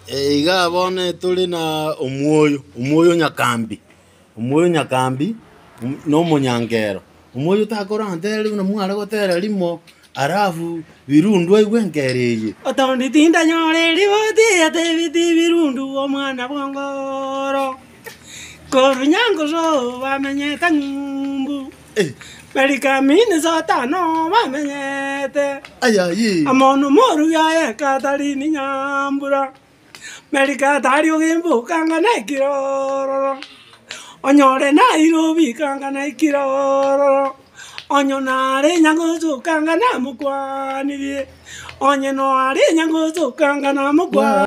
Iga bone tuli na umuoyo nyakambi. Umuoyo nyakambi no munyangero. Umuoyo takora anteri na mwara gotera limo arafu virundu aigwenkereje. Otondi tinda nyore riboti ate biti virundu omwana bwongoro. Korunyango zo bamenyeta ngumbu. Merikamini satano bamenyete. Ayayi. Amono moru ya Katalini nyambura. Merikatari ogimbu kanga na kiroro. Onyore na irobi kanga na kiroro. Onyonare nyangozo kanga na mukwani. Onyenore nyangozo kanga na mukwani.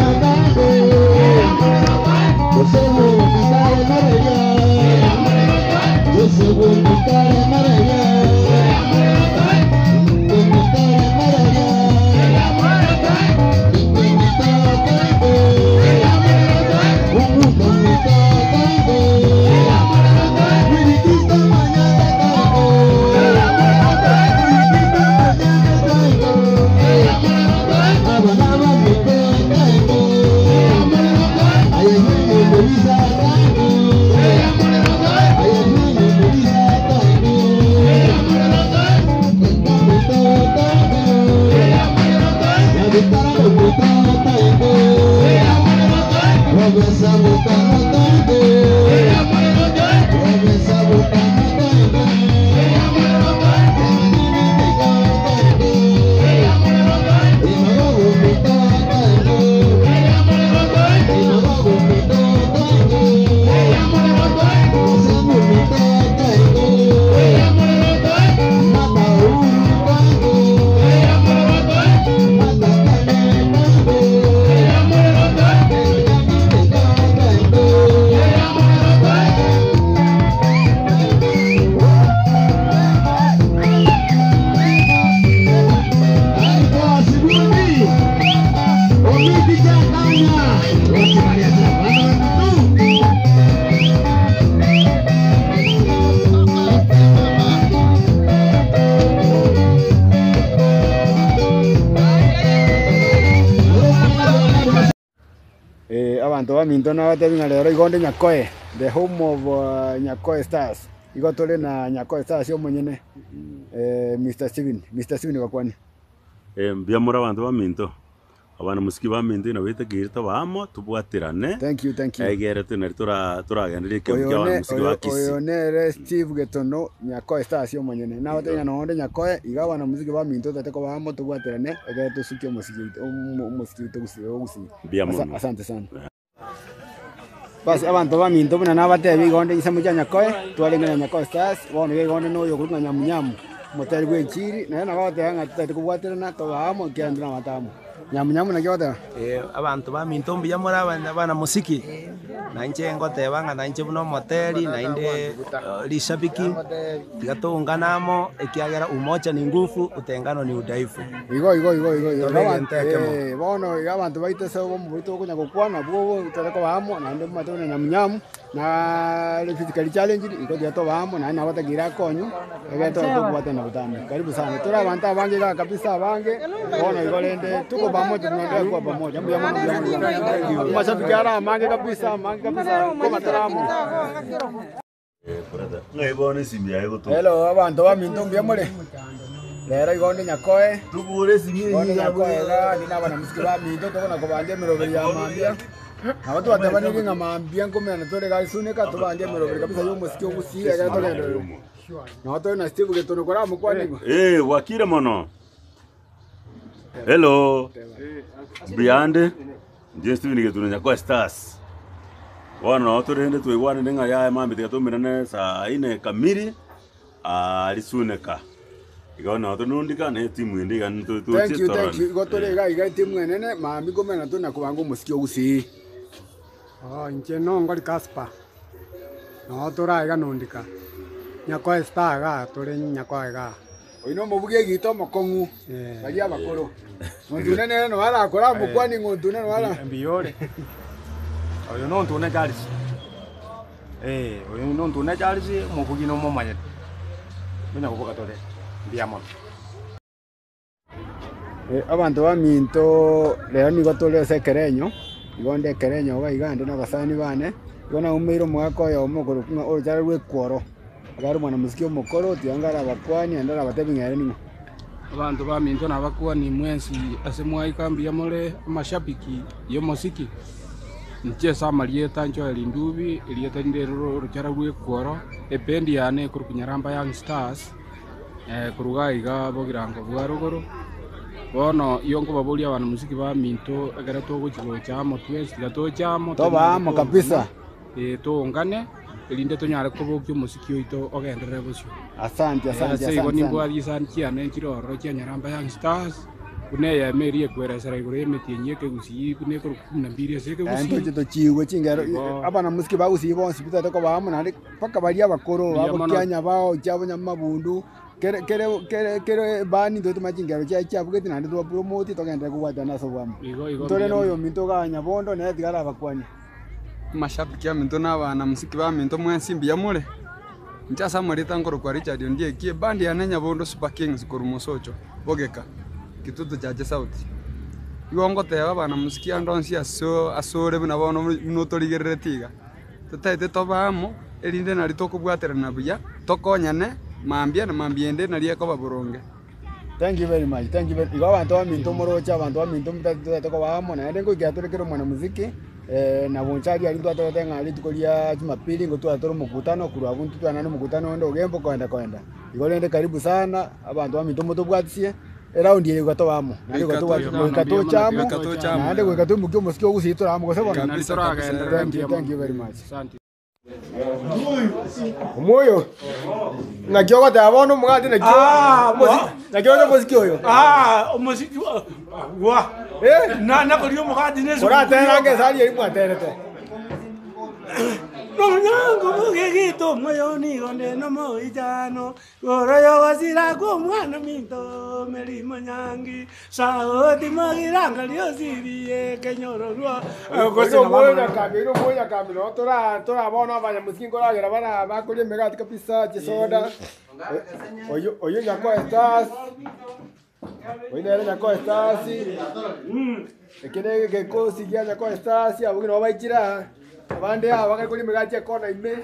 Abantu baminto na batevinga lero igonde Nyakoe, the home of Nyakoe Stars. Igotole na Nyakoe Stars yo mwenyene Mr. Steven bakwani. Mbiamura abantu baminto. Abana musiki baminto na wete girita bamo tubwatirane. Thank you. Egere tunari turagendere ke byabana musiki bakisi. Oyonere Steve Getono Nyakoe Stars yo mwenyene. Na batenya no onde Nyakoe igabana musiki baminto tateko bamo tubwatirane egere tusuke musiki tugusi. Biamura. Asante sana. Basi abantu baminto buna nabatebi igonde isemu kya Nyakoe twalenga Nyakoe Stars bono igonde no yo kurunga nyamunyamu motari gwenchiri na bagote hanga tutari kubwatirana tobamo kyandira matamu nyamunyamu na kyota abantu baminto mbiamura abana musiki na nche ngote banga na nche buno moteri na inde lishabiki tigatunganamo ekiagera umoja ni nguvu utengano ni udhaifu igo bono abantu baite sebo mubito kunya gukwana bwo utareko bamo na inde matone nyamunyamu na le physical challenge igo dia to bamo na batagira konyo egeto kubwate na butamu karibu sana tora abantu abange kabisa abange bono igo lende tuko pamoja tunaendelea kuwa pamoja mashabiki ara mange kabisa koma taramu Ngebone simbi ayo to. Hello abantu baminto mbiamure lero igonde Nyakoe Tubure simbi Nyakoe ga dina bana musiki baminto tokona kubanje miroberi ya mambia abantu batabani nga mambia ngomena tore ga suneka tubanje miroberi kabisa yo musiki ogusi aga tole no to na Steve Getono kora mukwani wakire mono. Hello. Briande. Ndiye Steven Getono Nyakoe Stars. Wana otorende tuigwane nenga ya mambi tigatumira saa 4 kamili alisuneka. Igona otonundika ne timu indiga ntu Thank you. Gotore ga timu enene mambi gomena tuna kubango musiki ogusi. Nche no ngori Kaspa. No tora ga nundika. Nyakoe Stars ga tore Nyakoe ga. Oino mubuge gito mokongu. Bali abakoro. Ngundune no wala akora mukwani ngundune no wala. Mbiyore. Oyo no ntune Charles. Oyo no ntune Charles mubugi no momanye. Bina kuboka tole. Mbiamo. Abantu baminto lero ni gotole sekerenyo igonde kerenyo ga igande na basani bane igona umeiro mwaka yo mukuru urujara rwekworo agari mwana musiki omukoro tiangara abakwani andara abatebingere nimo abantu baminto nabakwani mwensi asemwa ikambia mole mashabiki yo muziki nchesa marieta ncho elindubi elieta ndero urujara rwekworo ependi yane kuru kunyaramba Young Stars kuruga iga bogirango bwaruguru bono yongo babulia abantu muziki ba minto agara togo kigo cyamo twese gato cyamo tobamo kabisa tongane elinde tonyare kobokyo muziki oito ogenderere busyo asante sego nimbo alisan kiane kiroro cyanyaramba Young Stars une ya meri ekweresera igure emetinye ke gusi kune ko 12 seke gusi ento to chiwe chingero abana muziki ba gusi bonsi bitata ko bamo nandi paka balia bakoro abo kyanya bao cyabo nyamabundu kere bani ndo tumachingero cyabu keti nandi to promote to genda kuwata naso bwamo tole no yo minto ganya bondo ne tigara bakwani mashabiki ya minto na bana muziki ba minto mwensimbi ya mule nchasa marita ngoro kwa Richard ndiye kie bandi ya nenya bondo Super Kings kurumusocho bogeka kitutu cha sauti yongo teba bana muziki andonsi asore bina bono munotorigerere tiga tutaite tobamo elinde nari tokubwatera na buya tokonyane mambia na mambiende nari ko baburonge. Thank you very much. Thank you very much. Abantu baminto morocha abantu baminto mutatu ko bamo na ndengo gyaturekero mwana muziki na bonchari ali twatu tenga ali tukolia Jumapili ngo twatu mukutano kuru abuntu twanane mukutano ndo gembo kwenda igolende karibu sana abantu baminto mutobwatsie raundi ile gato bamo nandi gato chamo nandi gato mukyo musikyo gusito ramo gose bona thank you very much. Moyo na kyogo ta bono mugati na kyogo na kyogo musikyo yo muziki wa na ko yo mugati ne so ora tena ke sali eri mwaterete no nyango gigito moyoni gonde no moijano ora yo wasira ko mwana minto meri manyangi saoti magiranga lio sirie kenyoro ruo gozo moya kamino tora bono abanya muziki ngora gera bana bakuri megati kapisa chisoda oyo nyako Stars oyo nyako Stars ekene ke kosi ya nyako Stars abugino babaikira abande abakari kuri megati kona ime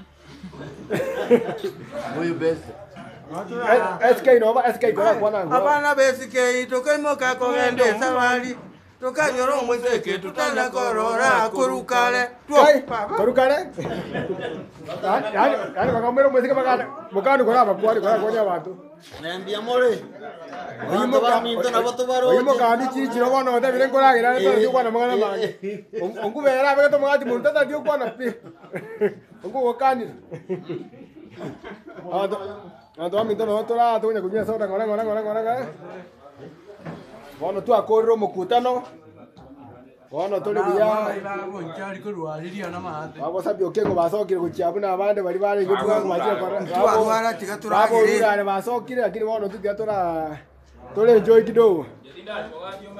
Oyo best SK no ba SK kora kwana abana besike tokaimoka kogende sabali tokanyoro mwezeke tutanda korora kurukale korukale yani bakamero mwezeke bakana mukani kora bakwari kora konya abantu nambia mole oyimo baminto na boto baro oyimo kandi chiro bono ote bire koragira to kwana mangana mange ongubera bege to mwati muntu tata dio kwana pi ongukani ando baminto no tora tunya kunya soda ngora bono tu akorro mukutano bono tuli buya nchari ko rwariria na mahate abo sabyo kego basokire kuchiabu na abande bari bari gutwa kumajira kwa twara tigaturagire abo basokire lakini bono tu tora tole enjoy kidogo